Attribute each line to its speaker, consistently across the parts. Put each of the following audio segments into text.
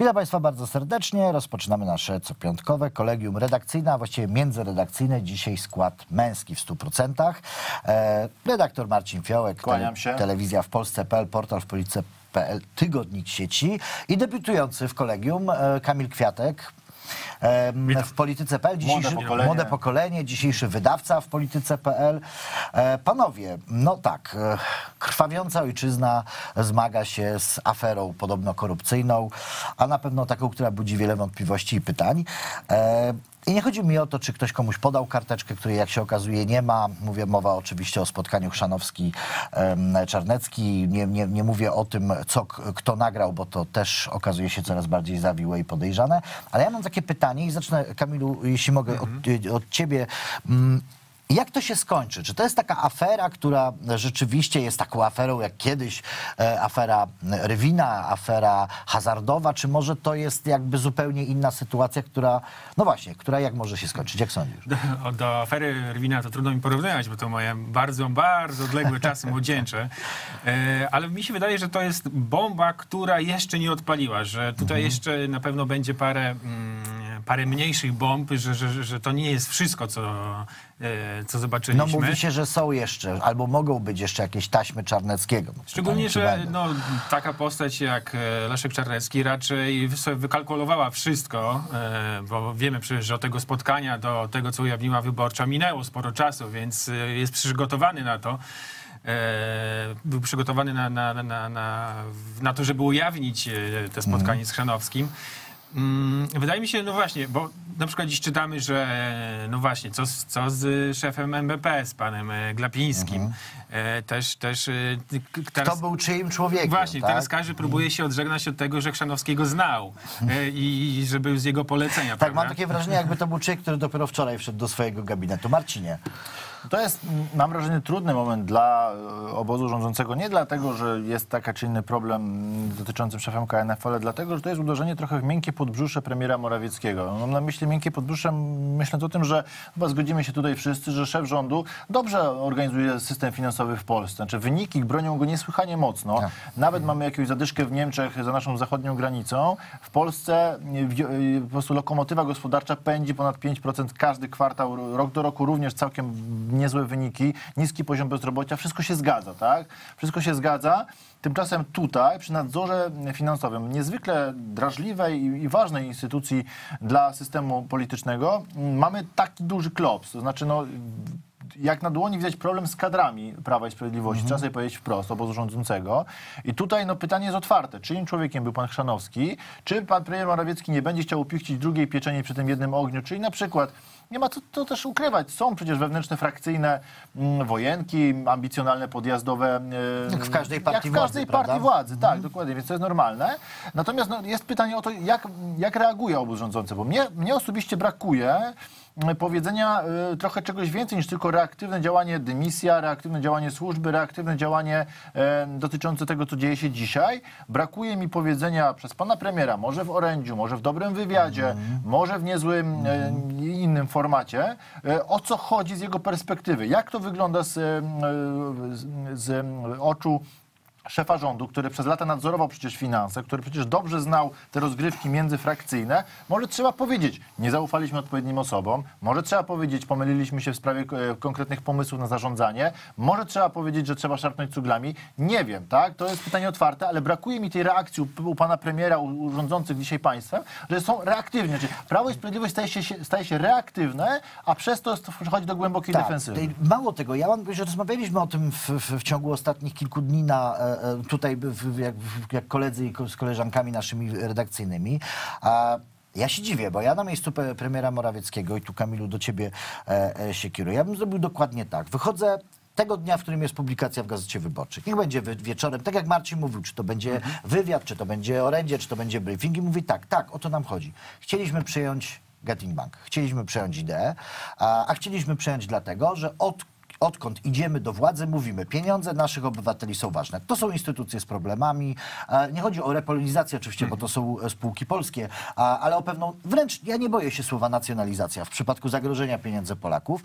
Speaker 1: Witam Państwa bardzo serdecznie. Rozpoczynamy nasze copiątkowe kolegium redakcyjne, a właściwie międzyredakcyjne. Dzisiaj skład męski w 100%. Redaktor Marcin Fiołek,
Speaker 2: Kłaniam się.
Speaker 1: Telewizja w Polsce.pl, portal w Polityce.pl, tygodnik sieci i debiutujący w kolegium Kamil Kwiatek. W Polityce.pl, młode pokolenie, dzisiejszy wydawca w Polityce.pl. Panowie, no tak, krwawiąca ojczyzna zmaga się z aferą podobno korupcyjną, a na pewno taką, która budzi wiele wątpliwości i pytań. I nie chodzi mi o to, czy ktoś komuś podał karteczkę, której jak się okazuje nie ma. Mowa oczywiście o spotkaniu Chrzanowski-Czarnecki. Nie mówię o tym, kto nagrał, bo to też okazuje się coraz bardziej zawiłe i podejrzane. Ale ja mam takie pytanie i zacznę, Kamilu, jeśli mogę, od ciebie. Jak to się skończy? Czy to jest taka afera, która rzeczywiście jest taką aferą jak kiedyś afera Rywina, afera hazardowa, czy może to jest jakby zupełnie inna sytuacja, która, no właśnie, która jak może się skończyć? Jak sądzisz?
Speaker 3: Do afery Rywina to trudno mi porównywać, bo to moje bardzo, bardzo odległe czasy młodzieńcze. Ale mi się wydaje, że to jest bomba, która jeszcze nie odpaliła, że tutaj jeszcze na pewno będzie parę mniejszych bomb, że to nie jest wszystko, co zobaczyliśmy.
Speaker 1: No mówi się, że są jeszcze, albo mogą być jeszcze jakieś taśmy Czarneckiego.
Speaker 3: Szczególnie, że taka postać jak Leszek Czarnecki raczej sobie wykalkulowała wszystko, bo wiemy przecież, że od tego spotkania do tego, co ujawniła wyborcza, minęło sporo czasu, więc jest przygotowany na to. Był przygotowany na to, żeby ujawnić to spotkanie z Chrzanowskim. Wydaje mi się, no właśnie, bo na przykład dziś czytamy, że no właśnie, co z szefem NBP, z panem Glapińskim. Też teraz,
Speaker 1: kto był czyim człowiekiem.
Speaker 3: Właśnie,
Speaker 1: tak?
Speaker 3: teraz każdy próbuje się odżegnać od tego, że Chrzanowskiego znał i że był z jego polecenia.
Speaker 1: Tak,
Speaker 3: prawda?
Speaker 1: mam takie wrażenie, jakby to był człowiek, który dopiero wczoraj wszedł do swojego gabinetu. Marcinie.
Speaker 2: To jest, mam wrażenie, trudny moment dla obozu rządzącego. Nie dlatego, że jest taki czy inny problem dotyczący szefa KNF, ale dlatego, że to jest uderzenie trochę w miękkie podbrzusze premiera Morawieckiego. Mam na myśli miękkie podbrzusze, myśląc o tym, że chyba zgodzimy się tutaj wszyscy, że szef rządu dobrze organizuje system finansowy w Polsce. Znaczy wyniki bronią go niesłychanie mocno. Tak. Nawet mamy jakąś zadyszkę w Niemczech za naszą zachodnią granicą. W Polsce po prostu lokomotywa gospodarcza pędzi ponad 5% każdy kwartał, rok do roku również całkiem niezłe wyniki, niski poziom bezrobocia, wszystko się zgadza, tak? Wszystko się zgadza. Tymczasem tutaj, przy nadzorze finansowym, niezwykle drażliwej i ważnej instytucji dla systemu politycznego, mamy taki duży klops. To znaczy, no, jak na dłoni widać problem z kadrami Prawa i Sprawiedliwości. Trzeba sobie powiedzieć wprost, obozu rządzącego. I tutaj no, pytanie jest otwarte. Czyim człowiekiem był pan Chrzanowski? Czy pan premier Morawiecki nie będzie chciał upichcić drugiej pieczeni przy tym jednym ogniu? Czyli na przykład nie ma co to też ukrywać. Są przecież wewnętrzne, frakcyjne wojenki, ambicjonalne, podjazdowe.
Speaker 1: Jak w każdej partii
Speaker 2: jak w każdej
Speaker 1: władzy,
Speaker 2: partii władzy, tak, dokładnie, więc to jest normalne. Natomiast no, jest pytanie o to, jak reaguje obóz rządzący, bo mnie osobiście brakuje powiedzenia trochę czegoś więcej niż tylko reaktywne działanie dymisja, reaktywne działanie służby, reaktywne działanie dotyczące tego, co dzieje się dzisiaj. Brakuje mi powiedzenia przez pana premiera, może w orędziu, może w dobrym wywiadzie, może w niezłym innym formacie, o co chodzi z jego perspektywy. Jak to wygląda z oczu szefa rządu, który przez lata nadzorował przecież finanse, który przecież dobrze znał te rozgrywki międzyfrakcyjne. Może trzeba powiedzieć, nie zaufaliśmy odpowiednim osobom. Może trzeba powiedzieć, pomyliliśmy się w sprawie konkretnych pomysłów na zarządzanie. Może trzeba powiedzieć, że trzeba szarpnąć cuglami. Nie wiem, tak? To jest pytanie otwarte, ale brakuje mi tej reakcji u pana premiera, u rządzących dzisiaj państwem, że są reaktywni. Znaczy, Prawo i Sprawiedliwość staje się reaktywne, a przez to przechodzi do głębokiej defensywy.
Speaker 1: Mało tego, że rozmawialiśmy o tym w ciągu ostatnich kilku dni tutaj jak koledzy i z koleżankami naszymi redakcyjnymi. Ja się dziwię, bo ja na miejscu premiera Morawieckiego, i tu Kamilu do ciebie się kieruję, ja bym zrobił dokładnie tak. Wychodzę tego dnia, w którym jest publikacja w Gazecie Wyborczej. Niech będzie wieczorem, tak jak Marcin mówił, czy to będzie wywiad, czy to będzie orędzie, czy to będzie briefing. I mówi tak, o to nam chodzi. Chcieliśmy przyjąć Getin Bank, chcieliśmy przejąć ideę, a chcieliśmy przejąć dlatego, że odkąd idziemy do władzy, mówimy, pieniądze naszych obywateli są ważne. To są instytucje z problemami. Nie chodzi o repolonizację oczywiście, bo to są spółki polskie, ale o pewną, wręcz ja nie boję się słowa nacjonalizacja w przypadku zagrożenia pieniędzy Polaków.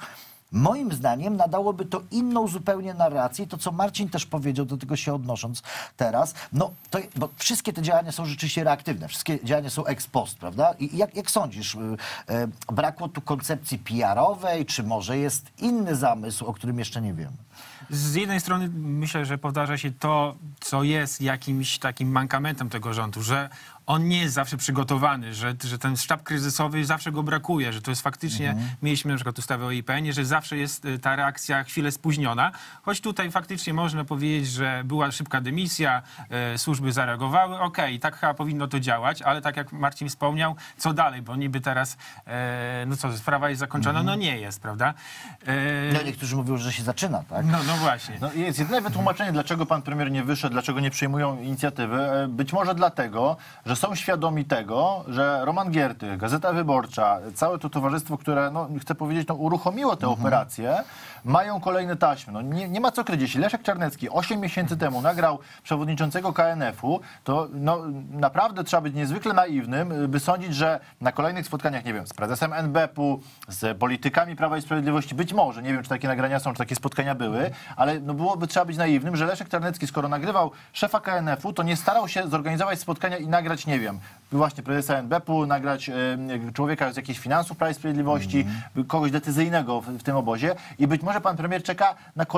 Speaker 1: moim zdaniem nadałoby to inną zupełnie narrację. I to, co Marcin też powiedział, do tego się odnosząc teraz, no to, bo wszystkie te działania są rzeczywiście reaktywne, wszystkie działania są ex post, prawda? I jak sądzisz, brakło tu koncepcji PR-owej, czy może jest inny zamysł, o którym jeszcze nie wiemy?
Speaker 3: Z jednej strony myślę, że powtarza się to, co jest jakimś takim mankamentem tego rządu, że on nie jest zawsze przygotowany, że ten sztab kryzysowy zawsze go brakuje, że to jest faktycznie, mieliśmy na przykład ustawę o IPN-ie, że zawsze jest ta reakcja chwilę spóźniona, choć tutaj faktycznie można powiedzieć, że była szybka dymisja, służby zareagowały, okej, tak chyba powinno to działać, ale tak jak Marcin wspomniał, co dalej, bo niby teraz, no co, sprawa jest zakończona, no nie jest, prawda?
Speaker 1: No, niektórzy mówią, że się zaczyna, tak?
Speaker 3: No właśnie.
Speaker 2: No, jest jedyne wytłumaczenie, dlaczego pan premier nie wyszedł, dlaczego nie przyjmują inicjatywy. Być może dlatego, że są świadomi tego, że Roman Giertych, Gazeta Wyborcza, całe to towarzystwo, które, no, chcę powiedzieć, no, uruchomiło tę operację, mają kolejne taśmy. No, nie ma co kryć. Jeśli Leszek Czarnecki 8 miesięcy temu nagrał przewodniczącego KNF-u, to no, naprawdę trzeba być niezwykle naiwnym, by sądzić, że na kolejnych spotkaniach, nie wiem, z prezesem NBP-u, z politykami Prawa i Sprawiedliwości, być może, nie wiem, czy takie nagrania są, czy takie spotkania były, ale no trzeba być naiwnym, że Leszek Czarnecki, skoro nagrywał szefa KNF-u, to nie starał się zorganizować spotkania i nagrać, nie wiem, właśnie prezesa NBP-u, nagrać człowieka z jakichś finansów Prawa i Sprawiedliwości, kogoś decyzyjnego w tym obozie i być może pan premier czeka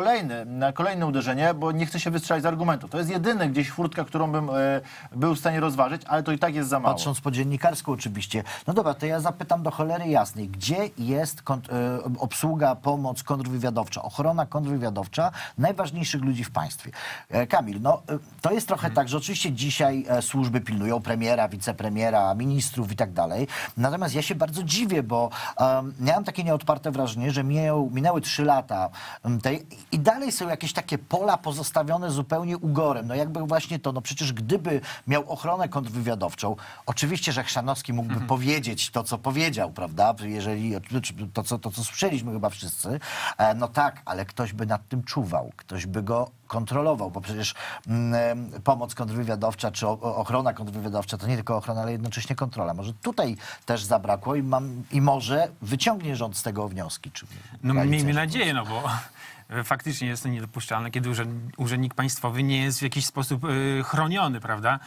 Speaker 2: na kolejne uderzenie, bo nie chce się wystrzelać z argumentów. To jest jedyny gdzieś furtka, którą bym był w stanie rozważyć, ale to i tak jest za mało.
Speaker 1: Patrząc po dziennikarsku oczywiście. No dobra, to ja zapytam do cholery jasnej. Gdzie jest obsługa, pomoc kontrwywiadowcza, ochrona kontrwywiadowcza najważniejszych ludzi w państwie? Kamil, no to jest trochę tak, że oczywiście dzisiaj służby pilnują premiera, wicepremiera, ministrów i tak dalej. Natomiast ja się bardzo dziwię, bo miałem takie nieodparte wrażenie, że minęły 3 lata i dalej są jakieś takie pola pozostawione zupełnie ugorem. No jakby właśnie to, no przecież gdyby miał ochronę kontrwywiadowczą, oczywiście, że Chrzanowski mógłby powiedzieć to, co powiedział, prawda? Jeżeli to, co słyszeliśmy chyba wszyscy, no tak, ale ktoś by nad tym czuwał, ktoś by go kontrolował, bo przecież pomoc kontrwywiadowcza czy ochrona kontrwywiadowcza to nie tylko ochrona, ale jednocześnie kontrola. Może tutaj też zabrakło i może wyciągnie rząd z tego wnioski. Czy
Speaker 3: no miejmy nadzieję, no bo faktycznie jest to niedopuszczalne, kiedy urzędnik państwowy nie jest w jakiś sposób chroniony, prawda?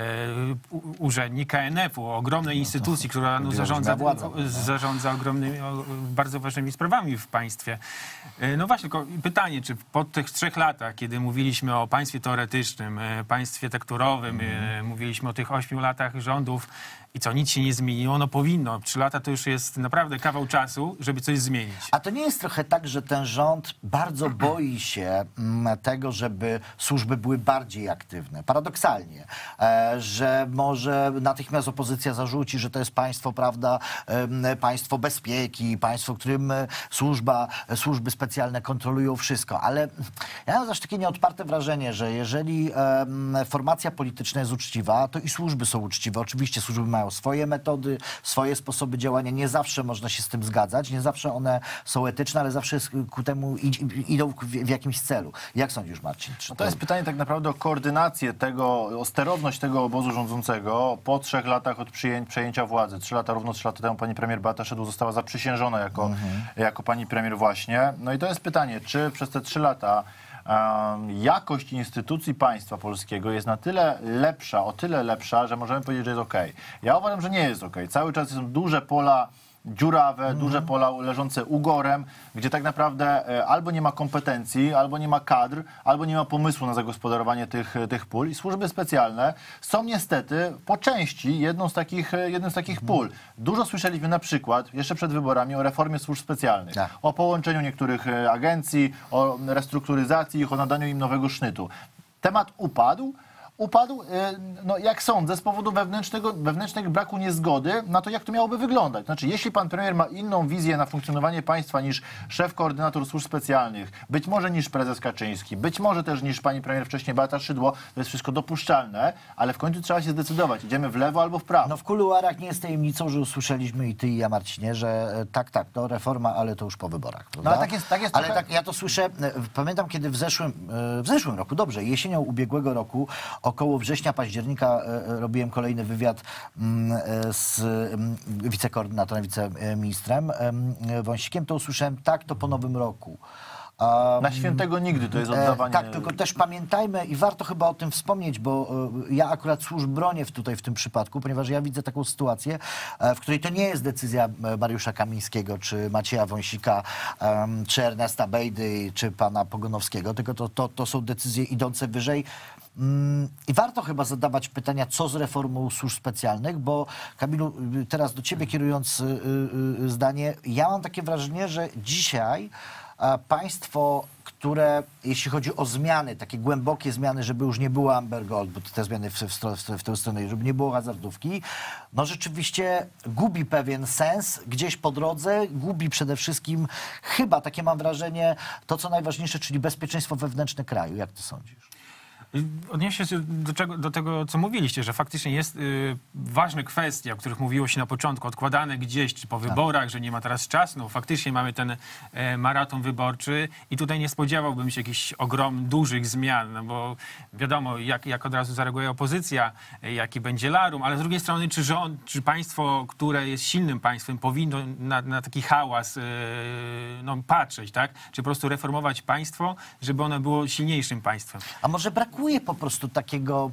Speaker 3: Urzędnik KNF-u, ogromnej instytucji, która no, zarządza ogromnymi, bardzo ważnymi sprawami w państwie. No właśnie, tylko pytanie, czy po tych 3 latach, kiedy mówiliśmy o państwie teoretycznym, państwie tekturowym, mówiliśmy o tych 8 latach rządów i co, nic się nie zmieniło? No powinno. 3 lata to już jest naprawdę kawał czasu, żeby coś zmienić.
Speaker 1: A to nie jest trochę tak, że ten rząd bardzo boi się tego, żeby służby były bardziej aktywne? Paradoksalnie. Że może natychmiast opozycja zarzuci, że to jest państwo, prawda, państwo bezpieki, państwo, w którym służby specjalne kontrolują wszystko. Ale ja mam też takie nieodparte wrażenie, że jeżeli formacja polityczna jest uczciwa, to i służby są uczciwe. Oczywiście służby mają swoje metody, swoje sposoby działania. Nie zawsze można się z tym zgadzać, nie zawsze one są etyczne, ale zawsze ku temu idą w jakimś celu. Jak sądzisz, Marcin?
Speaker 2: No to jest pytanie tak naprawdę o koordynację tego, o sterowność tego obozu rządzącego po 3 latach od przejęcia władzy. 3 lata, równo 3 lata temu pani premier Beata Szydło została zaprzysiężona jako pani premier właśnie. No i to jest pytanie, czy przez te 3 lata jakość instytucji państwa polskiego jest na tyle lepsza, o tyle lepsza, że możemy powiedzieć, że jest okej. Ja uważam, że nie jest okej. Cały czas są duże pola dziurawe, duże pola leżące ugorem, gdzie tak naprawdę albo nie ma kompetencji, albo nie ma kadr, albo nie ma pomysłu na zagospodarowanie tych pól. I służby specjalne są niestety po części jednym z takich pól. Dużo słyszeliśmy na przykład jeszcze przed wyborami o reformie służb specjalnych, o połączeniu niektórych agencji, o restrukturyzacji ich, o nadaniu im nowego sznytu. Temat upadł, no jak sądzę, z powodu wewnętrznego braku niezgody na to, jak to miałoby wyglądać. Znaczy, jeśli pan premier ma inną wizję na funkcjonowanie państwa niż szef koordynator służb specjalnych, być może niż prezes Kaczyński, być może też niż pani premier wcześniej Beata Szydło, to jest wszystko dopuszczalne, ale w końcu trzeba się zdecydować. Idziemy w lewo albo w prawo.
Speaker 1: No w kuluarach nie jest tajemnicą, że usłyszeliśmy i ty, i ja, Marcinie, że tak, to reforma, ale to już po wyborach. Prawda?
Speaker 2: No ale tak jest.
Speaker 1: Ale tak, ja to słyszę, pamiętam, kiedy w zeszłym roku, jesienią ubiegłego roku, około września, października robiłem kolejny wywiad z wicekoordynatorem, wiceministrem Wąsikiem, to usłyszałem tak, to po nowym roku.
Speaker 2: Na świętego nigdy to jest oddawanie...
Speaker 1: Tak, tylko też pamiętajmy i warto chyba o tym wspomnieć, bo ja akurat służb bronię tutaj w tym przypadku, ponieważ ja widzę taką sytuację, w której to nie jest decyzja Mariusza Kamińskiego, czy Macieja Wąsika, czy Ernesta Bejdy, czy pana Pogonowskiego, tylko to są decyzje idące wyżej. I warto chyba zadawać pytania, co z reformą służb specjalnych, bo Kamilu, teraz do ciebie kierując zdanie, ja mam takie wrażenie, że dzisiaj państwo, które, jeśli chodzi o zmiany, takie głębokie zmiany, żeby już nie było Amber Gold, bo te zmiany w tę stronę, żeby nie było hazardówki, no rzeczywiście gubi pewien sens gdzieś po drodze, gubi przede wszystkim chyba, takie mam wrażenie, to co najważniejsze, czyli bezpieczeństwo wewnętrzne kraju. Jak ty sądzisz?
Speaker 3: Odniesie się do tego, co mówiliście, że faktycznie jest ważne kwestie, o których mówiło się na początku, odkładane gdzieś, czy po wyborach, że nie ma teraz czasu. No, faktycznie mamy ten maraton wyborczy i tutaj nie spodziewałbym się jakichś dużych zmian, no bo wiadomo, jak od razu zareaguje opozycja, jaki będzie larum, ale z drugiej strony, czy rząd, czy państwo, które jest silnym państwem, powinno na taki hałas patrzeć, tak? Czy po prostu reformować państwo, żeby ono było silniejszym państwem.
Speaker 1: A może brakuje po prostu takiego,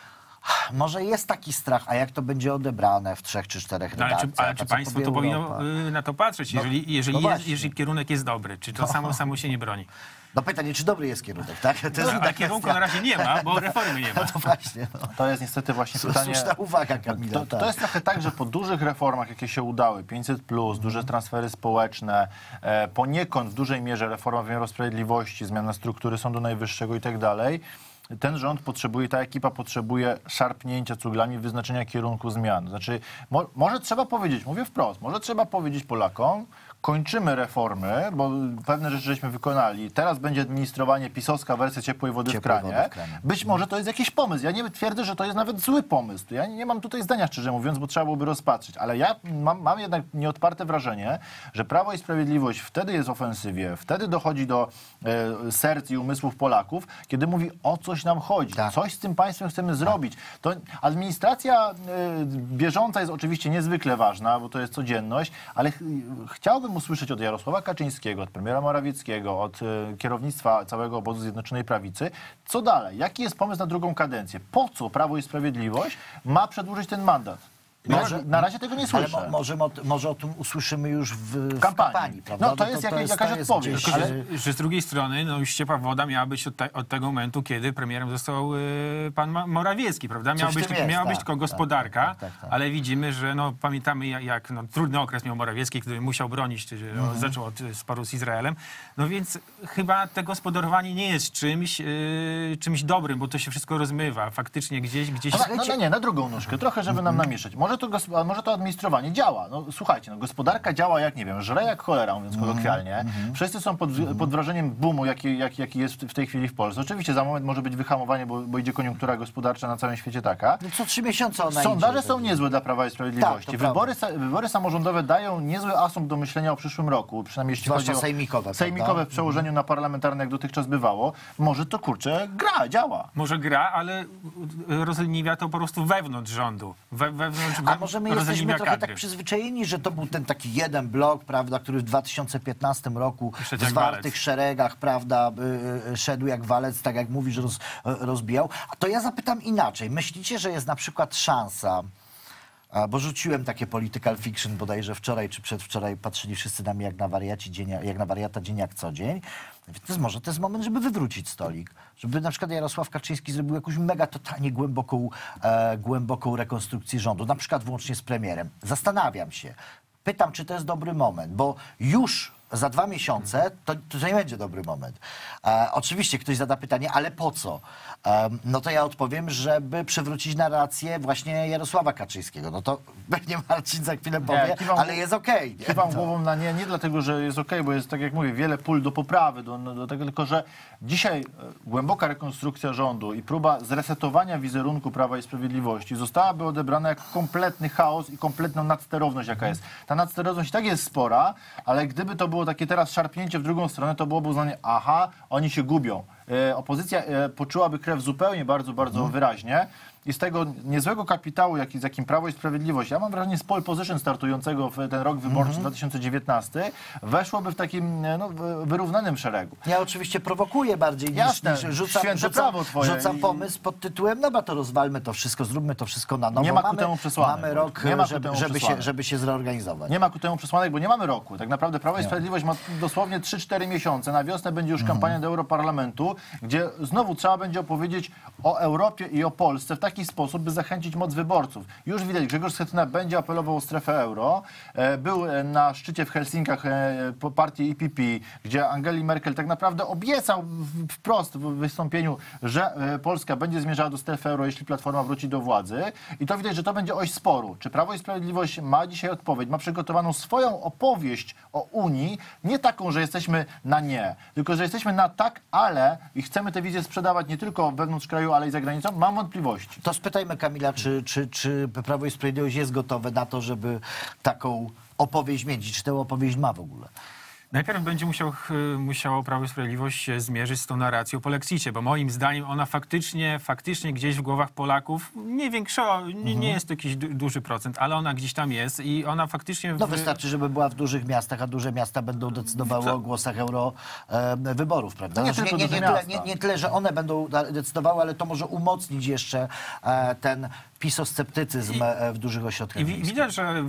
Speaker 1: może jest taki strach, a jak to będzie odebrane w 3 czy 4 redakcjach?
Speaker 3: Ale czy państwo to powinno na to patrzeć, jeżeli kierunek jest dobry? Czy to samo się nie broni?
Speaker 1: No pytanie, czy dobry jest kierunek, tak? To jest
Speaker 3: a kierunku na razie nie ma, bo reformy nie ma.
Speaker 1: No to właśnie. No.
Speaker 2: To jest niestety właśnie pytanie...
Speaker 1: Słuszna uwaga, Kamila.
Speaker 2: To jest trochę tak, że po dużych reformach, jakie się udały, 500+, duże transfery społeczne, poniekąd w dużej mierze reforma wymiaru sprawiedliwości, zmiana struktury Sądu Najwyższego i tak dalej, ten rząd potrzebuje, ta ekipa potrzebuje szarpnięcia cuglami, wyznaczenia kierunku zmian. Znaczy, może trzeba powiedzieć, mówię wprost, może trzeba powiedzieć Polakom, kończymy reformy, bo pewne rzeczy żeśmy wykonali. Teraz będzie administrowanie pisowska wersja ciepłej wody w kranie. Być może to jest jakiś pomysł. Ja nie twierdzę, że to jest nawet zły pomysł. Ja nie mam tutaj zdania, szczerze mówiąc, bo trzeba byłoby rozpatrzyć. Ale ja mam jednak nieodparte wrażenie, że Prawo i Sprawiedliwość wtedy jest w ofensywie, wtedy dochodzi do serc i umysłów Polaków, kiedy mówi, o coś nam chodzi. Tak. Coś z tym państwem chcemy zrobić. To administracja bieżąca jest oczywiście niezwykle ważna, bo to jest codzienność, ale chciałbym usłyszeć od Jarosława Kaczyńskiego, od premiera Morawieckiego, od kierownictwa całego obozu Zjednoczonej Prawicy, co dalej? Jaki jest pomysł na drugą kadencję? Po co Prawo i Sprawiedliwość ma przedłużyć ten mandat? Na razie tego nie słyszę.
Speaker 1: Ale może o tym usłyszymy już w kampanii, prawda?
Speaker 2: No to jest jakaś odpowiedź.
Speaker 3: Że z drugiej strony, no już ciepła woda miała być od tego momentu, kiedy premierem został pan Morawiecki, prawda? Miała być tylko gospodarka, tak. Ale widzimy, że pamiętamy jak trudny okres miał Morawiecki, który musiał bronić, zaczął od sporu z Izraelem. No więc chyba to gospodarowanie nie jest czymś dobrym, bo to się wszystko rozmywa. Faktycznie gdzieś...
Speaker 2: Nie, na drugą nóżkę, trochę, żeby nam namieszać. Może to administrowanie działa. No, słuchajcie, gospodarka działa jak, nie wiem, żre jak cholera, mówiąc kolokwialnie. Wszyscy są pod wrażeniem boomu, jaki jest w tej chwili w Polsce. Oczywiście za moment może być wyhamowanie, bo idzie koniunktura gospodarcza na całym świecie taka.
Speaker 1: No co 3 miesiące ona
Speaker 2: Sondaże
Speaker 1: idzie,
Speaker 2: są niezłe dla Prawa i Sprawiedliwości. Tak, wybory samorządowe dają niezły asumpt do myślenia o przyszłym roku. Przynajmniej jeśli chodzi o sejmikowe w przełożeniu na parlamentarne, jak dotychczas bywało. Może to, gra, działa.
Speaker 3: Może gra, ale rozleniwia to po prostu wewnątrz rządu.
Speaker 1: A może my jesteśmy trochę tak przyzwyczajeni, że to był ten taki jeden blok, prawda, który w 2015 roku w zwartych szeregach, prawda, szedł jak walec, tak jak mówisz, rozbijał. A to ja zapytam inaczej. Myślicie, że jest na przykład szansa, bo rzuciłem takie political fiction bodajże wczoraj czy przedwczoraj, patrzyli wszyscy na mnie jak na wariata dzień jak co dzień. Może to jest moment, żeby wywrócić stolik. Żeby na przykład Jarosław Kaczyński zrobił jakąś mega totalnie głęboką rekonstrukcję rządu, na przykład włącznie z premierem. Zastanawiam się. Pytam, czy to jest dobry moment, bo już za 2 miesiące to nie będzie dobry moment. Oczywiście ktoś zada pytanie, ale po co? No to ja odpowiem, żeby przywrócić narrację właśnie Jarosława Kaczyńskiego. No to pewnie Marcin za chwilę powie, ale jest okej.
Speaker 2: Kiwam głową na nie dlatego, że jest okej, bo jest, tak jak mówię, wiele pól do poprawy, do tego, tylko że dzisiaj głęboka rekonstrukcja rządu i próba zresetowania wizerunku Prawa i Sprawiedliwości zostałaby odebrana jako kompletny chaos i kompletną nadsterowność, jaka jest. Ta nadsterowność i tak jest spora, ale gdyby to było takie teraz szarpnięcie w drugą stronę, to byłoby uznanie, aha, oni się gubią. opozycja poczułaby krew zupełnie bardzo wyraźnie. I z tego niezłego kapitału, z jakim Prawo i Sprawiedliwość, ja mam wrażenie z pole position startującego w ten rok wyborczy 2019, weszłoby w takim wyrównanym szeregu.
Speaker 1: Ja oczywiście prowokuję bardziej
Speaker 2: Jasne,
Speaker 1: niż rzucam pomysł pod tytułem, no bo to rozwalmy to wszystko, zróbmy to wszystko na nowo.
Speaker 2: Nie ma ku temu przesłanek.
Speaker 1: Mamy rok, żeby się zreorganizować.
Speaker 2: Nie ma ku temu przesłanek, bo nie mamy roku. Tak naprawdę Prawo i Sprawiedliwość ma dosłownie 3-4 miesiące. Na wiosnę będzie już kampania do Europarlamentu, gdzie znowu trzeba będzie opowiedzieć o Europie i o Polsce w taki sposób, by zachęcić moc wyborców. Już widać, Grzegorz Schetyna będzie apelował o strefę euro. Był na szczycie w Helsinkach po partii EPP, gdzie Angeli Merkel tak naprawdę obiecał wprost w wystąpieniu, że Polska będzie zmierzała do strefy euro, jeśli Platforma wróci do władzy. I to widać, że to będzie oś sporu. Czy Prawo i Sprawiedliwość ma dzisiaj odpowiedź, ma przygotowaną swoją opowieść o Unii, nie taką, że jesteśmy na nie, tylko że jesteśmy na tak, ale i chcemy tę wizję sprzedawać nie tylko wewnątrz kraju, ale i za granicą? Mam wątpliwości.
Speaker 1: To spytajmy Kamila, czy Prawo i Sprawiedliwość jest gotowe na to, żeby taką opowieść mieć? Czy tę opowieść ma w ogóle?
Speaker 3: Najpierw będzie musiało Prawo i Sprawiedliwość się zmierzyć z tą narracją po Lexicie, bo moim zdaniem ona faktycznie gdzieś w głowach Polaków, nie jest to jakiś duży procent, ale ona gdzieś tam jest i ona faktycznie...
Speaker 1: No wystarczy, żeby była w dużych miastach, a duże miasta będą decydowały o głosach wyborów, prawda? Nie tyle, że one będą decydowały, ale to może umocnić jeszcze ten pisosceptycyzm w dużych ośrodkach.
Speaker 3: I widać, że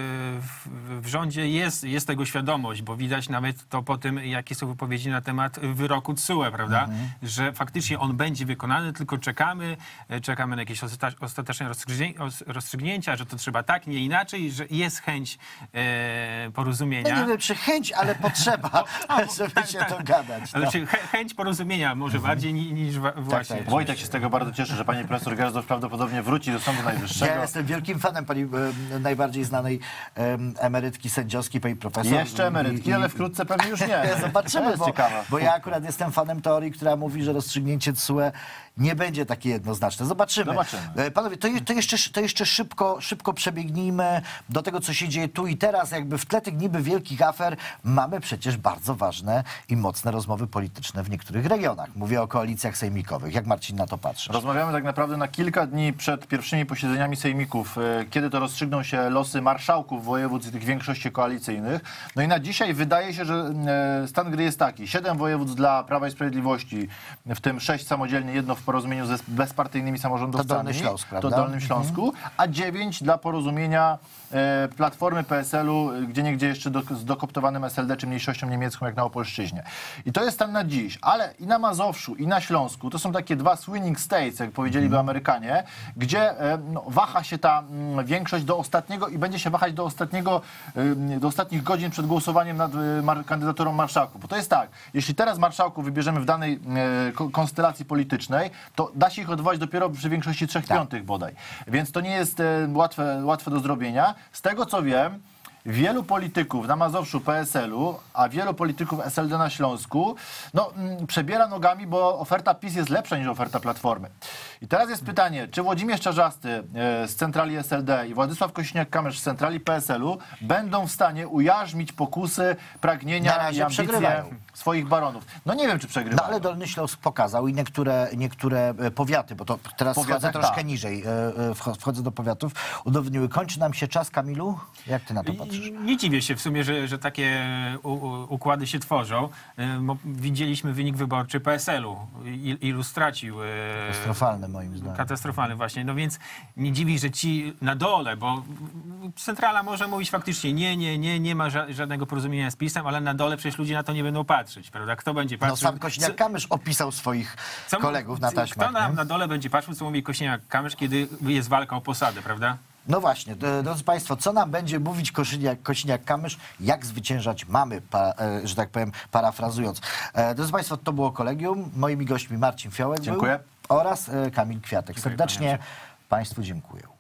Speaker 3: w rządzie jest tego świadomość, bo widać nawet to po tym, jakie są wypowiedzi na temat wyroku TSUE, prawda? Że faktycznie on będzie wykonany, tylko czekamy na jakieś ostateczne rozstrzygnięcia, że to trzeba tak, nie inaczej, że jest chęć porozumienia.
Speaker 1: No nie wiem, czy chęć, ale potrzeba, żeby się dogadać.
Speaker 3: Ale chęć porozumienia może bardziej niż właśnie.
Speaker 2: Tak. Wojtek się z tego bardzo cieszy, że pani profesor Gersdorf prawdopodobnie wróci do Sądu Najwyższego.
Speaker 1: Ja jestem wielkim fanem pani najbardziej znanej emerytki sędziowskiej, pani profesor.
Speaker 2: Jeszcze emerytki, ale wkrótce pewnie już nie.
Speaker 1: Zobaczymy,
Speaker 2: ciekawe.
Speaker 1: bo ja akurat jestem fanem teorii, która mówi, że rozstrzygnięcie TSUE nie będzie takie jednoznaczne. Zobaczymy. Panowie, to jeszcze szybko przebiegnijmy do tego, co się dzieje tu i teraz. Jakby w tle tych niby wielkich afer mamy przecież bardzo ważne i mocne rozmowy polityczne w niektórych regionach. Mówię o koalicjach sejmikowych. Jak Marcin na to patrzy?
Speaker 2: Rozmawiamy tak naprawdę na kilka dni przed pierwszymi posiedzeniami sejmików, kiedy to rozstrzygną się losy marszałków województw i tych większości koalicyjnych. No i na dzisiaj wydaje się, że stan gry jest taki. 7 województw dla Prawa i Sprawiedliwości, w tym 6 samodzielnie, jedno w porozumieniu ze bezpartyjnymi samorządowcami.
Speaker 1: To Dolny Śląsk, prawda?
Speaker 2: To Dolnym Śląsku, a 9 dla porozumienia Platformy, PSL-u, gdzieniegdzie jeszcze z dokoptowanym SLD, czy mniejszością niemiecką, jak na Opolszczyźnie. I to jest stan na dziś. Ale i na Mazowszu, i na Śląsku, to są takie dwa swinging states, jak powiedzieliby Amerykanie, gdzie waha się ta większość do ostatniego i będzie się wahać do ostatnich godzin przed głosowaniem nad kandydaturą marszałków. Bo to jest tak, jeśli teraz marszałków wybierzemy w danej konstelacji politycznej, to da się ich odwołać dopiero przy większości 3/5 bodaj. Więc to nie jest łatwe do zrobienia. Z tego co wiem, wielu polityków na Mazowszu PSL-u, a wielu polityków SLD na Śląsku, przebiera nogami, bo oferta PiS jest lepsza niż oferta Platformy. I teraz jest pytanie, czy Włodzimierz Czarzasty z centrali SLD i Władysław Kosiniak-Kamysz z centrali PSL-u będą w stanie ujarzmić pokusy, pragnienia i ambicje swoich baronów. No nie wiem, czy przegrywają.
Speaker 1: No ale Dolny Śląsk pokazał i niektóre powiaty, bo to teraz wchodzę troszkę niżej, wchodzę do powiatów, udowodniły. Kończy nam się czas, Kamilu? Jak ty na to patrzysz?
Speaker 3: Nie dziwię się w sumie, że takie układy się tworzą. Widzieliśmy wynik wyborczy PSL-u. Ilu stracił.
Speaker 1: Katastrofalny moim zdaniem.
Speaker 3: Katastrofalny właśnie. No więc nie dziwi, że ci na dole, bo centrala może mówić faktycznie nie ma żadnego porozumienia z PiS-em, ale na dole przecież ludzie na to nie będą patrzeć, prawda? Kto będzie patrzył?
Speaker 1: No sam Kosiniak-Kamysz opisał swoich kolegów na taśmach.
Speaker 3: Kto na dole będzie patrzył, co mówi Kosiniak-Kamysz, kiedy jest walka o posadę, prawda?
Speaker 1: No właśnie, drodzy Państwo, co nam będzie mówić Kosiniak-Kamysz, jak zwyciężać mamy, że tak powiem, parafrazując. Drodzy Państwo, to było Kolegium. Moimi gośćmi Marcin Fiołek
Speaker 2: Dziękuję.
Speaker 1: oraz Kamil Kwiatek. Serdecznie Państwu dziękuję.